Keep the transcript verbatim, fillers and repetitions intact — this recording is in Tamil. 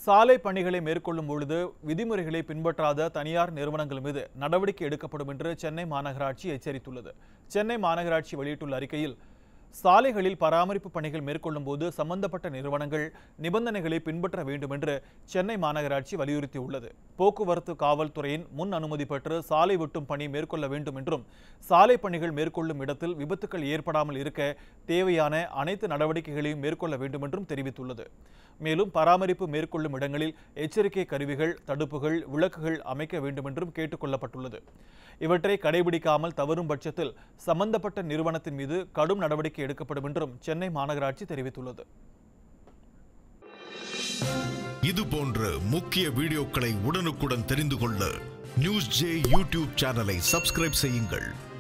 சாலை பணிகளை மேற்கொள்ளும் பொழுது விதிமுறைகளை பின்பற்றாத தனியார் நிறுவனங்கள் மீது நடவடிக்கை எடுக்கப்படும் என்று சென்னை மாநகராட்சி எச்சரித்துள்ளது. சென்னை மாநகராட்சி வெளியிட்டுள்ள அறிக்கையில், சாலைகளில் பராமரிப்பு பணிகள் மேற்கொள்ளும் போது சம்பந்தப்பட்ட நிறுவனங்கள் நிபந்தனைகளை பின்பற்ற வேண்டும் என்று சென்னை மாநகராட்சி வலியுறுத்தியுள்ளது. போக்குவரத்து காவல்துறையின் முன் அனுமதி பெற்று சாலை வெட்டும் பணி மேற்கொள்ள வேண்டும் என்றும், சாலை பணிகள் மேற்கொள்ளும் இடத்தில் விபத்துக்கள் ஏற்படாமல் இருக்க தேவையான அனைத்து நடவடிக்கைகளையும் மேற்கொள்ள வேண்டும் என்றும் தெரிவித்துள்ளது. மேலும் பராமரிப்பு மேற்கொள்ளும் இடங்களில் எச்சரிக்கை கருவிகள், தடுப்புகள், விளக்குகள் அமைக்க வேண்டும் என்றும் கேட்டுக் கொள்ளப்பட்டுள்ளது. இவற்றை கடைபிடிக்காமல் தவறும் பட்சத்தில் சம்பந்தப்பட்ட நிறுவனத்தின் மீது கடும் நடவடிக்கை எடுக்கப்படும் என்றும் சென்னை மாநகராட்சி தெரிவித்துள்ளது. இது போன்ற முக்கிய வீடியோக்களை உடனுக்குடன் தெரிந்து கொள்ள நியூஸ் ஜே யூடியூப் சேனலை சப்ஸ்கிரைப் செய்யுங்கள்.